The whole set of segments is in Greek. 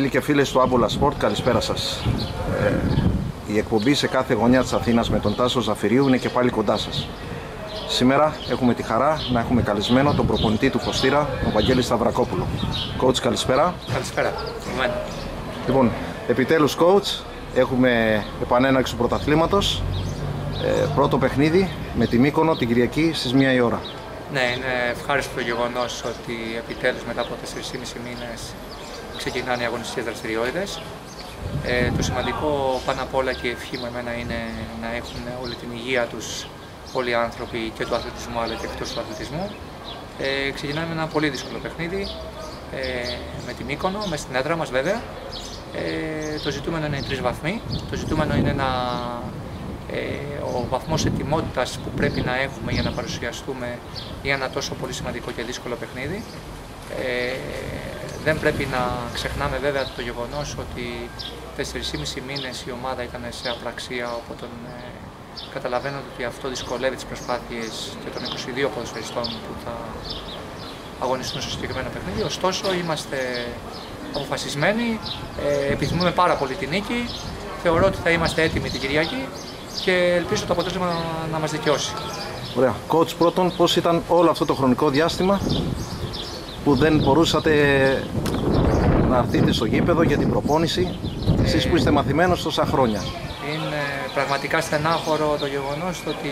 Φίλοι και φίλες του Άμπολα Sport, καλησπέρα σας. Η εκπομπή σε κάθε γωνιά της Αθήνας με τον Τάσο Ζαφυρίου είναι και πάλι κοντά σας. Σήμερα έχουμε τη χαρά να έχουμε καλεσμένο τον προπονητή του Φωστήρα, τον Βαγγέλη Σταυρακόπουλο. Coach, καλησπέρα. Καλησπέρα. Λοιπόν, επιτέλους coach, έχουμε επανέναρξη του πρωταθλήματος. Πρώτο παιχνίδι με τη Μύκονο την Κυριακή στις 1 η ώρα. Ναι, είναι ευχάριστο το γεγονός ότι επιτέλους μετά από 4,5 μήνες ξεκινάνε οι αγωνιστικές δραστηριότητες. Το σημαντικό πάνω απ' όλα και η ευχή μου εμένα είναι να έχουν όλη την υγεία τους όλοι οι άνθρωποι και του αθλητισμού αλλά και εκτός του αθλητισμού. Ξεκινάμε με ένα πολύ δύσκολο παιχνίδι με τη Μύκονο, μες στην έδρα μας βέβαια. Το ζητούμενο είναι οι 3 βαθμοί. Το ζητούμενο είναι ο βαθμός ετοιμότητας που πρέπει να έχουμε για να παρουσιαστούμε για ένα τόσο πολύ σημαντικό και δύσκολο παιχνίδι. Δεν πρέπει να ξεχνάμε βέβαια το γεγονός ότι 4,5 μήνες η ομάδα ήταν σε απραξία, οπότε καταλαβαίνω ότι αυτό δυσκολεύει τις προσπάθειες και των 22 ποδοσφαιριστών που θα αγωνιστούν στο συγκεκριμένο παιχνίδι. Ωστόσο είμαστε αποφασισμένοι, επιθυμούμε πάρα πολύ την νίκη, θεωρώ ότι θα είμαστε έτοιμοι την Κυριακή και ελπίζω το αποτέλεσμα να μας δικαιώσει. Ωραία. Coach, πρώτον, πώς ήταν όλο αυτό το χρονικό διάστημα που δεν μπορούσατε να έρθετε στο γήπεδο για την προπόνηση, εσείς που είστε μαθημένος τόσα χρόνια? Είναι πραγματικά στενάχωρο το γεγονός ότι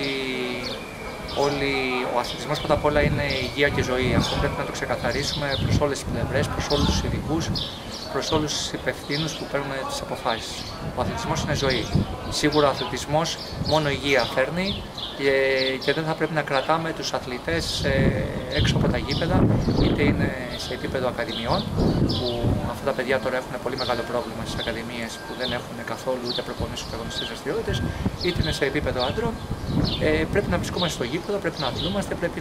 ο αθλητισμός πρώτα απ' όλα είναι υγεία και ζωή. Αυτό πρέπει να το ξεκαθαρίσουμε προς όλες τις πλευρές, προς όλους τους ειδικούς, προς όλους τους υπευθύνους που παίρνουν τις αποφάσεις. Ο αθλητισμός είναι ζωή. Σίγουρα ο αθλητισμός μόνο υγεία φέρνει και δεν θα πρέπει να κρατάμε τους αθλητές έξω από τα γήπεδα, είτε είναι σε επίπεδο ακαδημιών, που αυτά τα παιδιά τώρα έχουν πολύ μεγάλο πρόβλημα στις ακαδημίες που δεν έχουν καθόλου ούτε προπονήσεις ούτε αγωνιστικές δραστηριότητες, είτε είναι σε επίπεδο άντρων. Πρέπει να βρισκόμαστε στο γήπεδο, πρέπει να αθλούμαστε, πρέπει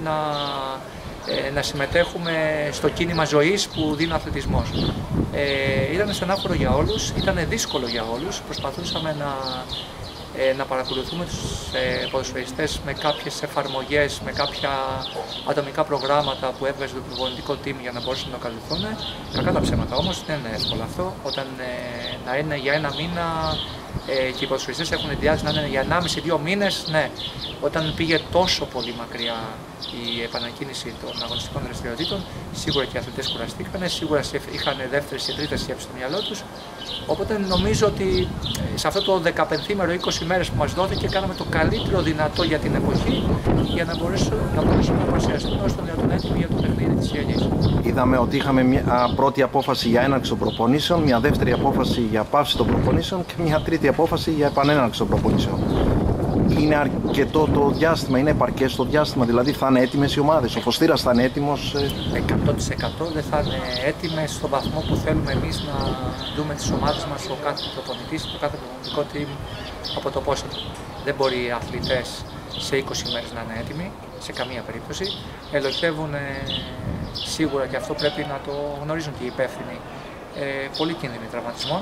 να συμμετέχουμε στο κίνημα ζωής που δίνει ο αθλητισμός. Ήταν στενάχωρο για όλους, ήταν δύσκολο για όλους. Προσπαθούσαμε να παρακολουθούμε τους ποδοσφαιριστές με κάποιες εφαρμογές, με κάποια ατομικά προγράμματα που έβγαζε το προπονητικό team για να μπορούσαν να το καλυφθούν. Κακά τα ψέματα όμως, δεν είναι εύκολο αυτό. Όταν να είναι για 1 μήνα και οι ποδοσφαιριστές έχουν διάθεση να είναι για 1,5-2 μήνες, ναι. Όταν πήγε τόσο πολύ μακριά η επανακίνηση των αγωνιστικών δραστηριοτήτων, σίγουρα και οι αθλητές κουραστήκανε, σίγουρα είχαν δεύτερες και τρίτες σκέψεις στο μυαλό τους. Οπότε νομίζω ότι σε αυτό το 15 20 μέρες που μας δόθηκε κάναμε το καλύτερο δυνατό για την εποχή για να μπορέσουμε να παρουσιαστούμε όσο το δυνατόν έτοιμοι για το παιχνίδι της Κυριακής. Είδαμε ότι είχαμε μια πρώτη απόφαση για έναρξη των προπονήσεων, μια δεύτερη απόφαση για πάυση των προπονήσεων και μια τρίτη απόφαση για επανέναρξη των προπονήσεων. Είναι αρκετό το διάστημα, είναι επαρκές το διάστημα, δηλαδή θα είναι έτοιμες οι ομάδες, ο Φωστήρας θα είναι έτοιμος? 100% δεν θα είναι έτοιμες στον βαθμό που θέλουμε εμείς να δούμε τις ομάδες μας, ο κάθε προπονητής, το κάθε προπονητικό team από το πόσο. Δεν μπορεί οι αθλητές σε 20 μέρες να είναι έτοιμοι, σε καμία περίπτωση. Ελοχεύουν σίγουρα και αυτό πρέπει να το γνωρίζουν και οι υπεύθυνοι, πολύ κίνδυνοι τραυματισμών.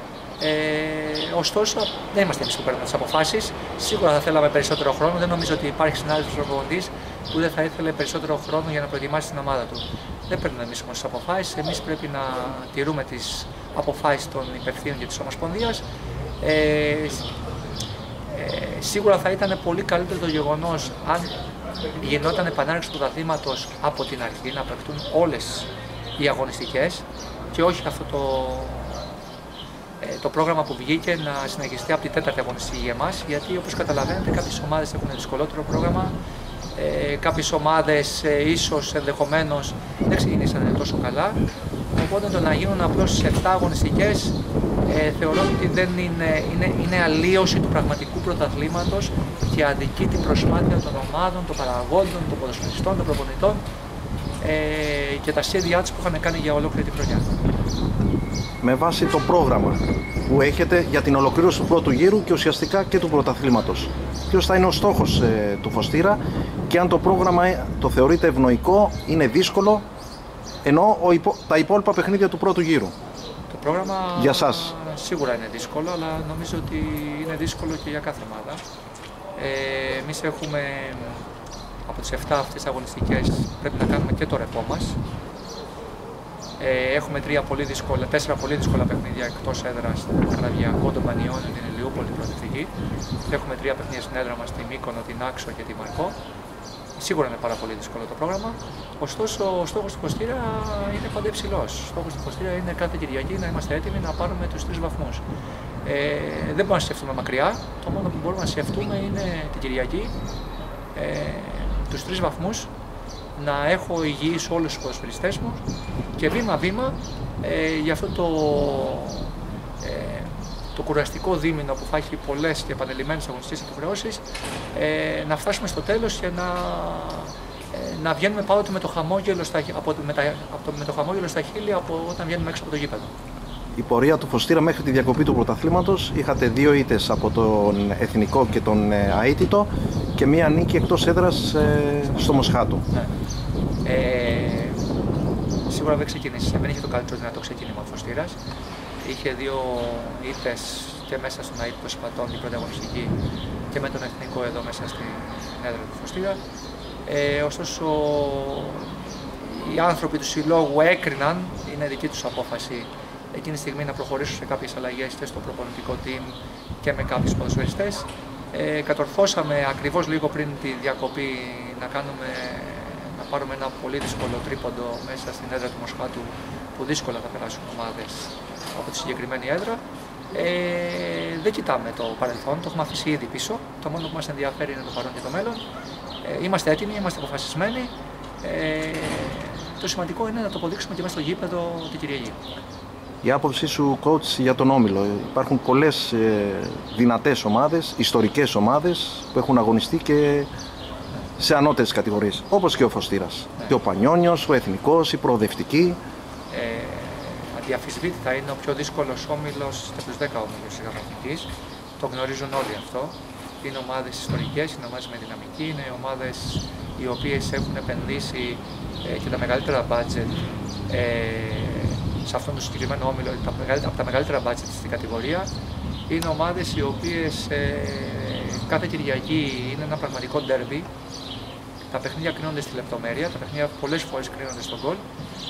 Ωστόσο, δεν είμαστε εμείς που παίρνουμε τις αποφάσεις. Σίγουρα θα θέλαμε περισσότερο χρόνο. Δεν νομίζω ότι υπάρχει συνάδελφος προπονητής που δεν θα ήθελε περισσότερο χρόνο για να προετοιμάσει την ομάδα του. Δεν παίρνουμε εμείς όμως τις αποφάσεις. Εμείς πρέπει να τηρούμε τις αποφάσεις των υπευθύνων και της Ομοσπονδίας. Σίγουρα θα ήταν πολύ καλύτερο το γεγονός αν γινόταν επανάληψη του πρωταθλήματος από την αρχή, να παιχτούν όλες οι αγωνιστικές και όχι αυτό το πρόγραμμα που βγήκε να συνεχιστεί από την 4η αγωνιστική για εμάς, γιατί όπως καταλαβαίνετε κάποιες ομάδες έχουν δυσκολότερο πρόγραμμα, κάποιες ομάδες ίσως ενδεχομένως δεν ξεκινήσαν τόσο καλά, οπότε το να γίνουν απλώς 7 αγωνιστικές θεωρώ ότι δεν είναι αλλίωση του πραγματικού πρωταθλήματος και αδικεί την προσπάθεια των ομάδων, των παραγόντων, των ποδοσφαιριστών, των προπονητών και τα σχέδιά τους που είχαν κάνει για ολόκληρη την χρονιά. Με βάση το πρόγραμμα που έχετε για την ολοκλήρωση του πρώτου γύρου και ουσιαστικά και του πρωταθλήματος, ποιος θα είναι ο στόχος του Φωστήρα και αν το πρόγραμμα το θεωρείτε ευνοϊκό, είναι δύσκολο, ενώ τα υπόλοιπα παιχνίδια του πρώτου γύρου? Το πρόγραμμα για σας σίγουρα είναι δύσκολο, αλλά νομίζω ότι είναι δύσκολο και για κάθε ομάδα. Εμείς έχουμε από τις 7 αυτές αγωνιστικές πρέπει να κάνουμε και το ρεπό μας. Έχουμε 4 πολύ δύσκολα παιχνίδια εκτός έδρας, Καραβιακό, τον Πανιόνιο, την Ηλιούπολη, την Πρωτευτική. Έχουμε 3 παιχνίδια στην έδρα μας, τη Μύκονο, την Άξο και τη Μαρκό. Σίγουρα είναι πάρα πολύ δύσκολο το πρόγραμμα. Ωστόσο, ο στόχος του Φωστήρα είναι πάντα υψηλός. Ο στόχος του Φωστήρα είναι κάθε Κυριακή να είμαστε έτοιμοι να πάρουμε τους 3 βαθμούς. Δεν μπορούμε να σκεφτούμε μακριά. Το μόνο που μπορούμε να σκεφτούμε είναι την Κυριακή, τους 3 βαθμούς, να έχω υγιείς όλους τους ποδοσφαιριστές μου και βήμα-βήμα για αυτό το κουραστικό δίμηνο που θα έχει πολλές και επανελειμμένες αγωνιστικές υποχρεώσεις, να φτάσουμε στο τέλος και να βγαίνουμε πάντοτε με το χαμόγελο στα χείλη από όταν βγαίνουμε έξω από το γήπεδο. Η πορεία του Φωστήρα μέχρι τη διακοπή του πρωταθλήματος, είχατε 2 ήττες από τον Εθνικό και τον Αίτητο και μία νίκη εκτός έδρας στο Μοσχάτο. Ναι. Σίγουρα δεν ξεκίνησε, δεν είχε το καλύτερο δυνατό ξεκίνημα ο Φωστήρας. Είχε 2 ήττες και μέσα στον Αίτητο Σπατών, την πρώτη αγωνιστική, και με τον Εθνικό εδώ μέσα στην έδρα του Φωστήρα. Ωστόσο, οι άνθρωποι του συλλόγου έκριναν, είναι δική τους απόφαση, εκείνη τη στιγμή να προχωρήσουν σε κάποιες αλλαγές και στο προπονητικό team και με κάποιους ποδοσφαιριστές. Κατορθώσαμε ακριβώς λίγο πριν τη διακοπή να πάρουμε ένα πολύ δύσκολο τρίποντο μέσα στην έδρα του Μοσχάτου, που δύσκολα θα περάσουν ομάδες από τη συγκεκριμένη έδρα. Δεν κοιτάμε το παρελθόν, το έχουμε αφήσει ήδη πίσω. Το μόνο που μας ενδιαφέρει είναι το παρόν και το μέλλον. Είμαστε έτοιμοι, είμαστε αποφασισμένοι. Το σημαντικό είναι να το αποδείξουμε και μέσα στο γήπεδο την Κυριακή. Η άποψή σου, coach, για τον Όμιλο? Υπάρχουν πολλές δυνατές ομάδες, ιστορικές ομάδες που έχουν αγωνιστεί και σε ανώτερες κατηγορίες, όπως και ο Φωστήρας. Ναι. Και ο Πανιόνιος, ο Εθνικός, η Προοδευτική. Αδιαφυσβήτητα είναι ο πιο δύσκολος όμιλος από τους 10 όμιλους της Γραφικής. Το γνωρίζουν όλοι αυτό. Είναι ομάδες ιστορικές, είναι ομάδες με δυναμική, είναι ομάδες οι οποίες έχουν επενδύσει και τα μεγαλύτερα budget σε αυτόν τον συγκεκριμένο όμιλο, από τα μεγαλύτερα budget στην κατηγορία. Είναι ομάδες οι οποίες κάθε Κυριακή είναι ένα πραγματικό derby. Τα παιχνίδια κρίνονται στη λεπτομέρεια, τα παιχνίδια πολλές φορές κρίνονται στον γκολ.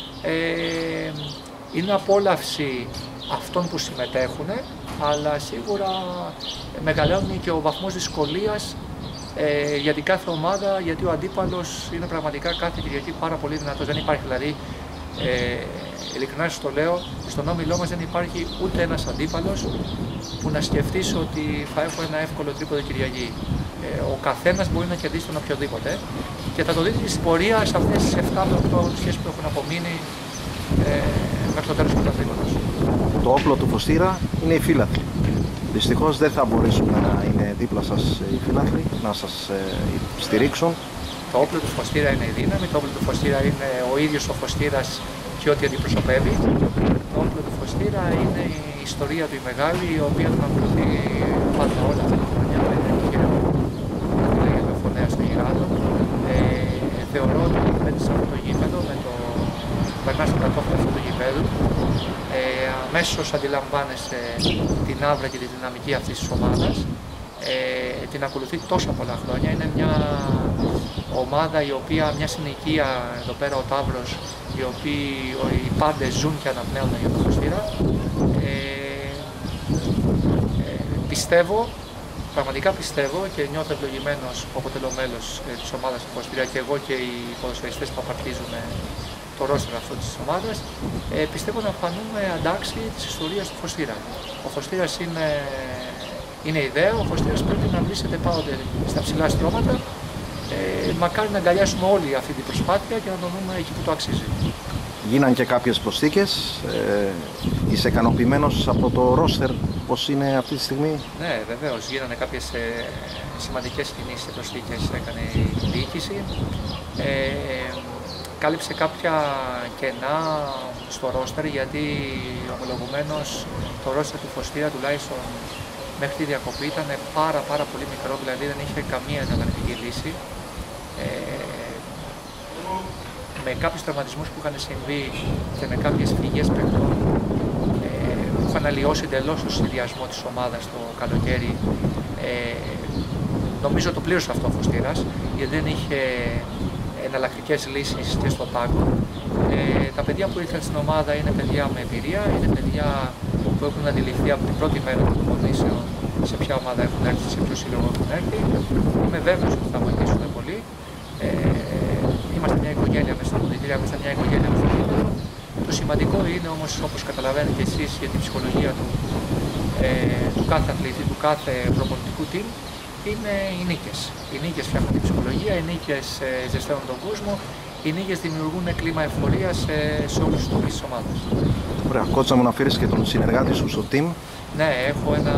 Είναι απόλαυση αυτών που συμμετέχουν, αλλά σίγουρα μεγαλώνει και ο βαθμός δυσκολίας για την κάθε ομάδα, γιατί ο αντίπαλος είναι πραγματικά κάθε Κυριακή πάρα πολύ δυνατός. Δεν υπάρχει δηλαδή, ειλικρινά σου το λέω, στον όμιλό μας δεν υπάρχει ούτε ένας αντίπαλος που να σκεφτείς ότι θα έχω ένα εύκολο τρίποντο Κυριακή. Ο καθένας μπορεί να κερδίσει τον οποιοδήποτε και θα το δείτε στην πορεία σε αυτές τις 7 με 8 αγωνιστικές που έχουν απομείνει μέχρι το τέλος του πρωταθλήματος. Το όπλο του Φωστήρα είναι οι φίλαθλοι. Δυστυχώς δεν θα μπορέσουν να είναι δίπλα σας οι φίλαθλοι, να σας στηρίξουν. Το όπλο του Φωστήρα είναι η δύναμη, το όπλο του Φωστήρα είναι ο ίδιος ο Φωστήρας και ό,τι αντιπροσωπεύει. Το όπλο του Φωστήρα είναι η ιστορία του η μεγάλη, η οποία τον ακολουθεί πάντα όλα αυτά τα χρόνια. Λέγεται ο Φωνέας του Γυράδο. Θεωρώ ότι μπαίνεις σε αυτό το γήπεδο, περνάς στο κατόφλι αυτού του γηπέδου, αμέσως αντιλαμβάνεσαι την άβρα και τη δυναμική αυτής της ομάδας. Την ακολουθεί τόσα πολλά χρόνια. Είναι μια ομάδα η οποία, μια συνοικία εδώ πέρα, ο Ταύρος, οι πάντες ζουν και αναπνέουν για το Φωστήρα. Πιστεύω, πραγματικά πιστεύω και νιώθω ευλογημένος που αποτελώ μέλος της ομάδας του Φωστήρα και εγώ και οι ποδοσφαιριστές που απαρτίζουν το ρόστερ αυτό της ομάδας, πιστεύω να φανούμε αντάξιοι της ιστορίας του Φωστήρα. Ο Φωστήρας είναι ιδέα, ο Φωστήρας πρέπει να βρίσκεται πάντοτε στα ψηλά στρώματα. Μακάρι να αγκαλιάσουμε όλοι αυτή την προσπάθεια και να το δούμε εκεί που το αξίζει. Γίναν και κάποιες προσθήκες. Είσαι ικανοποιημένος από το ρόστερ πώς είναι αυτή τη στιγμή? Ναι, βεβαίως. Γίνανε κάποιες σημαντικές κινήσεις και προσθήκες, έκανε η διοίκηση. Κάλυψε κάποια κενά στο ρόστερ, γιατί ομολογουμένως το ρόστερ του Φωστήρα τουλάχιστον μέχρι τη διακοπή ήταν πάρα πολύ μικρό, δηλαδή δεν είχε καμία εναλλακτική λύση. Με κάποιους τραυματισμούς που είχαν συμβεί και με κάποιες φυγές παιχτών που είχαν αλλοιώσει εντελώς το συνδυασμό της ομάδας το καλοκαίρι, νομίζω το πλήρωσε αυτό ο Φωστήρας, γιατί δεν είχε εναλλακτικές λύσεις και στο πάγκο. Τα παιδιά που ήρθαν στην ομάδα είναι παιδιά με εμπειρία, είναι παιδιά που έχουν αντιληφθεί από την πρώτη μέρα των προπονήσεων σε ποια ομάδα έχουν έρθει, σε ποιο σύλλογο έχουν έρθει. Είμαι βέβαιος ότι θα βοηθήσουν πολύ. Είμαστε μια οικογένεια μέσα στα αποδυτήρια, είμαστε μια οικογένεια μέσα στο γήπεδο. Το σημαντικό είναι όμως, όπως καταλαβαίνετε και εσείς, για την ψυχολογία του κάθε αθλητή, του κάθε προπονητικού team, είναι οι νίκες. Οι νίκες φτιάχνουν την ψυχολογία, οι νίκες ζεσταίνουν τον κόσμο, οι νίκες δημιουργούν κλίμα εφορίας σε όλους τους τομείς της ομάδας. Ωραία, κότσα, μου αναφέρεις και τον συνεργάτη σου στο team. Ναι, έχω ένα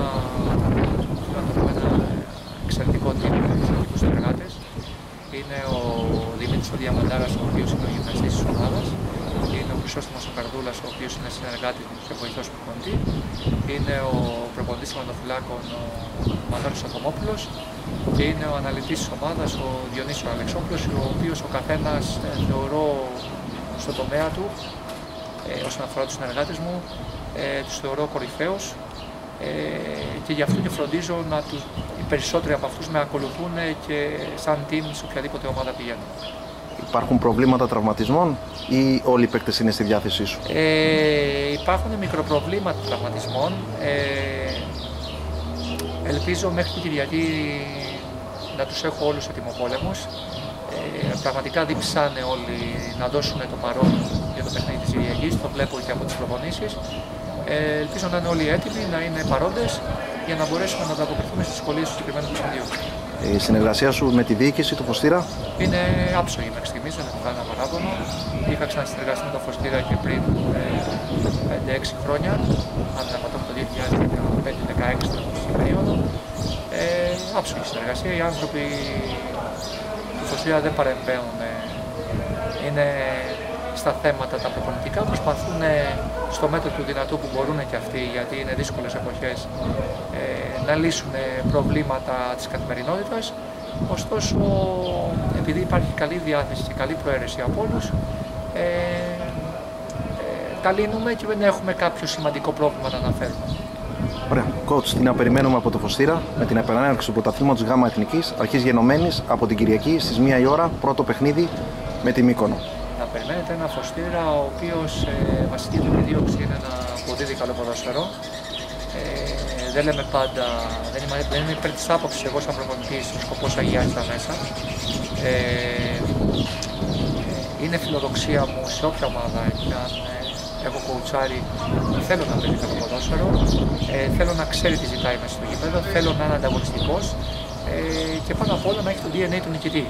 εξαιρετικό team, εξαιρετικούς συνεργάτες. Είναι ο Δημήτρης ο Διαμαντάρας, ο οποίος είναι ο γυμναστής της ομάδας. Είναι ο Χρυσόστομος ο Καρδούλας, ο οποίος είναι συνεργάτης μου και βοηθός προπονητή. Είναι ο προπονητής τερματοφυλάκων, ο Μανώλης Ατομόπουλος. Και είναι ο αναλυτής της ομάδας, ο Διονύσης ο Αλεξόπουλος, ο οποίος ο καθένας θεωρώ στον τομέα του, όσον αφορά τους συνεργάτες μου, τους θεωρώ κορυφαίους. Και γι' αυτό και φροντίζω οι περισσότεροι από αυτούς με ακολουθούν και σαν team σε οποιαδήποτε ομάδα πηγαίνουν. Υπάρχουν προβλήματα τραυματισμών ή όλοι οι παίκτες είναι στη διάθεσή σου? Υπάρχουν μικροπροβλήματα τραυματισμών. Ελπίζω μέχρι την Κυριακή να τους έχω όλους ετοιμοπόλεμους. Πραγματικά δίψανε όλοι να δώσουν το παρόν για το παιχνίδι της Κυριακής, το βλέπω και από τις προπονήσεις. Ελπίζω να είναι όλοι έτοιμοι, να είναι παρόντες για να μπορέσουμε να ανταποκριθούμε στις δυσκολίες του συγκεκριμένου παιχνιδιού. Η συνεργασία σου με τη διοίκηση του Φωστήρα? Είναι άψογη μέχρι στιγμής, δεν έχω κανένα παράπονο. Είχα ξανασυνεργαστεί με τον Φωστήρα και πριν 5-6 χρόνια, αν δεν απατώ, το 2015-2016 στην περίοδο. Άψογη συνεργασία, οι άνθρωποι του Φωστήρα δεν παρεμβαίνουν, είναι στα θέματα τα προπονητικά, προσπαθούν στο μέτρο του δυνατού που μπορούν και αυτοί, γιατί είναι δύσκολες εποχές, να λύσουν προβλήματα της καθημερινότητας. Ωστόσο, επειδή υπάρχει καλή διάθεση και καλή προαίρεση από όλους, τα λύνουμε και δεν έχουμε κάποιο σημαντικό πρόβλημα να αναφέρουμε. Ωραία. Coach, τι να περιμένουμε από το Φωστήρα με την επανέναρξη του πρωταθλήματος ΓΑΜΑ Εθνικής αρχής γενομένης από την Κυριακή στις 1 η ώρα, πρώτο παιχνίδι με τη Μύκονο? Να περιμένετε ένα Φωστήρα ο οποίος βασική του επιδίωξη είναι να αποδίδει καλό ποδόσφαιρο. Δεν λέμε πάντα, δεν είμαι υπέρ της άποψης εγώ σαν προπονητής, ο σκοπός αγιάζει τα μέσα. Είναι φιλοδοξία μου σε όποια ομάδα και αν έχω κοουτσάρει, θέλω να παίζει καλό ποδόσφαιρο, θέλω να ξέρει τι ζητάει μέσα στο γήπεδο, θέλω να είναι ανταγωνιστικός και πάνω απ' όλα να έχει το DNA του νικητή.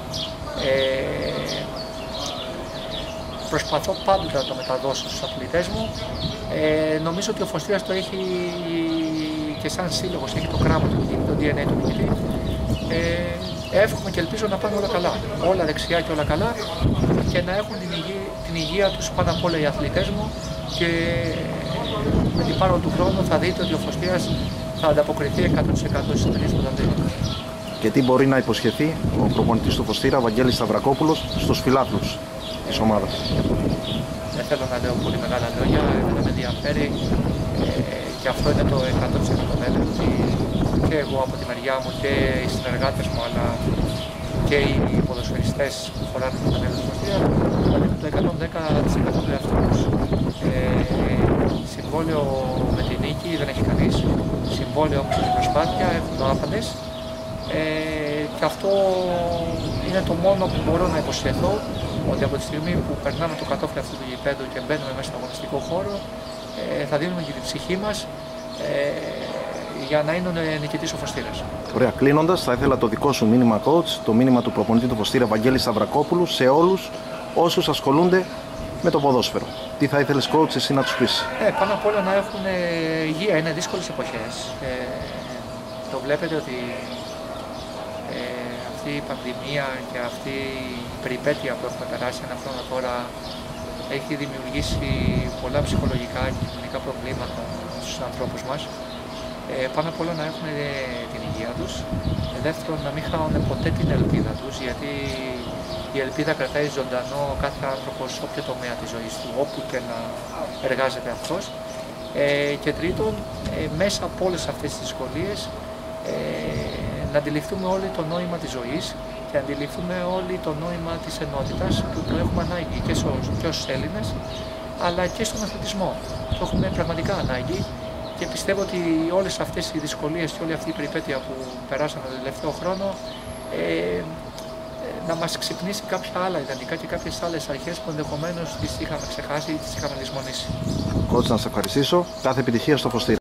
Προσπαθώ πάντοτε να το μεταδώσω στους αθλητές μου. Νομίζω ότι ο Φωστήρας το έχει και σαν σύλλογος, έχει το γράμμα του νικητή, το DNA του νικητή. Εύχομαι και ελπίζω να πάνε όλα καλά, όλα δεξιά και όλα καλά και να έχουν την υγεία τους πάνω απ' όλα οι αθλητές μου και με την πάροδο του χρόνου θα δείτε ότι ο Φωστήρας θα ανταποκριθεί 100% στις εταιρείες που θα δείτε. Και τι μπορεί να υποσχεθεί ο προπονητής του Φωστήρα, Βαγγέλης Σταυρακόπουλος, στους φιλάθλους της ομάδας? Δεν θέλω να λέω πολύ μεγάλα λόγια, δεν με ενδιαφέρει και αυτό είναι το 100% λέμε ότι και εγώ από τη μεριά μου και οι συνεργάτες μου αλλά και οι ποδοσφαιριστές που φοράνε το φανέλα του Φωστήρα θα δίνουν το 110% του εαυτού τους. Συμβόλαιο με τη νίκη δεν έχει κανείς, συμβόλαιο με την προσπάθεια έχουν το άπαντες και αυτό είναι το μόνο που μπορώ να υποσχεθώ, ότι από τη στιγμή που περνάμε το κατόφλι αυτού του γηπέδου και μπαίνουμε μέσα στον αγωνιστικό χώρο θα δίνουμε και την ψυχή μας για να είναι νικητής ο Φωστήρας. Ωραία, κλείνοντας, θα ήθελα το δικό σου μήνυμα, coach, το μήνυμα του προπονητή του Φωστήρα Βαγγέλη Σταυρακόπουλου σε όλους όσους ασχολούνται με το ποδόσφαιρο. Τι θα ήθελες, coach, εσύ να τους πεις? Πάνω απ' όλα να έχουν υγεία, είναι δύσκολες εποχές. Το βλέπετε ότι αυτή η πανδημία και αυτή η περιπέτεια που έχουμε περάσει ένα χρόνο τώρα έχει δημιουργήσει πολλά ψυχολογικά και κοινωνικά προβλήματα στους ανθρώπους μας. Πάνω απ' όλα να έχουν την υγεία τους. Δεύτερον, να μην χάνουν ποτέ την ελπίδα τους, γιατί η ελπίδα κρατάει ζωντανό κάθε άνθρωπο σε όποιο τομέα της ζωής του, όπου και να εργάζεται αυτός. Και τρίτον, μέσα από όλες αυτές τις δυσκολίες, να αντιληφθούμε όλοι το νόημα της ζωής και αντιληφθούμε όλοι το νόημα της ενότητας που το έχουμε ανάγκη και ως Έλληνες, αλλά και στον αθλητισμό. Το έχουμε πραγματικά ανάγκη και πιστεύω ότι όλες αυτές οι δυσκολίες και όλη αυτή η περιπέτεια που περάσαμε τον τελευταίο χρόνο να μας ξυπνήσει κάποια άλλα ιδανικά και κάποιες άλλες αρχές που ενδεχομένως τις είχαμε ξεχάσει ή τις είχαμε λησμονήσει. Κότς, να σε ευχαριστήσω. Κάθε επιτυχία στο Φωστήρα.